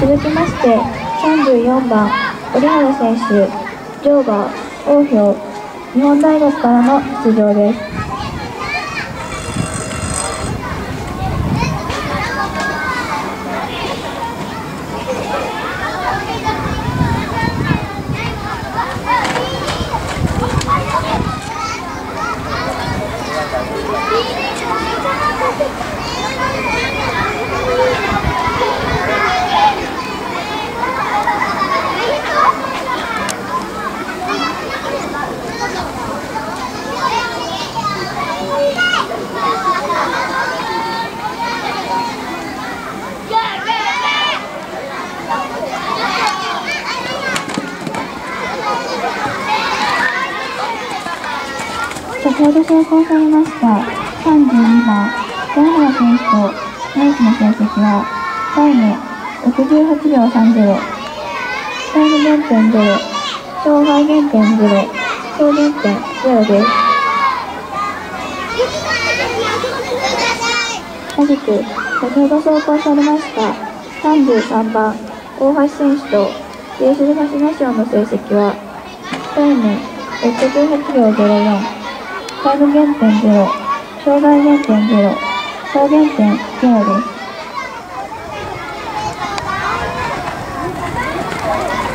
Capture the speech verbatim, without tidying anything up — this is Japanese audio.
続きまして、さんじゅうよんばん、折原選手、乗馬、王兵、日本大学からの出場です。先ほど成功されましたさんじゅうにばん、折原選手とナイスの成績はタイムろくじゅうはちびょうさんじゅう、タイム減点ゼロ、障害減点ゼロ、総減点ゼロです。同じく先ほど走行されましたさんじゅうさんばん、大橋選手とジェイシルファシナションの成績はタイムろくじゅうはちびょうゼロよん、タイム減点ゼロ、障害減点ゼロ、総減点ゼロです。